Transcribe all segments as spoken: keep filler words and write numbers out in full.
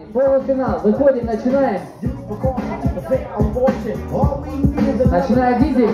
Полуфинал. Выходим, начинаем. Начинаем дизель.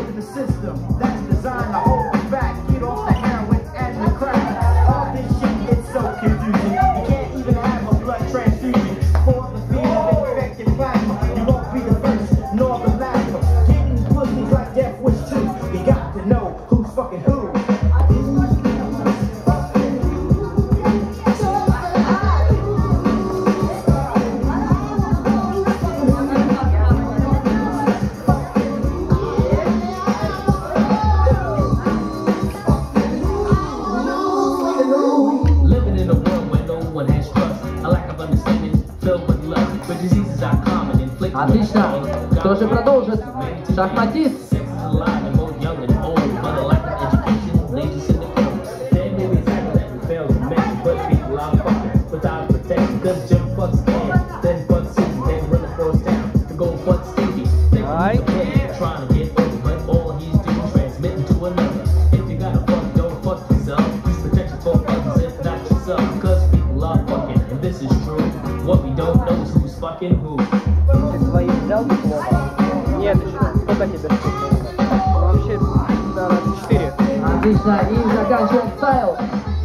Отлично. Кто же продолжит? Шахматист. Ай. Ты свои взял диплом? Нет еще. Сколько тебе? Вообще, да, четыре. Отлично. И заканчиваем стайл.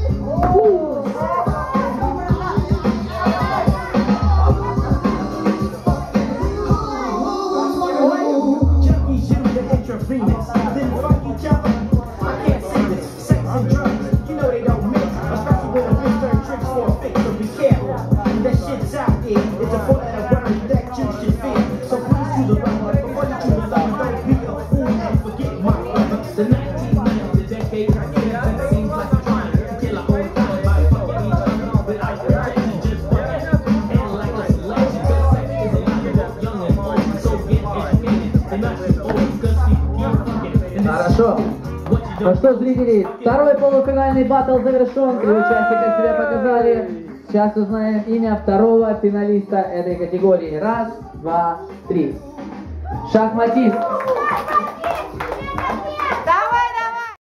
Хорошо. Ну что, зрители, второй полуфинальный баттл завершен. Три участника себя показали. Сейчас узнаем имя второго финалиста этой категории. Раз, два, три. Шахматист.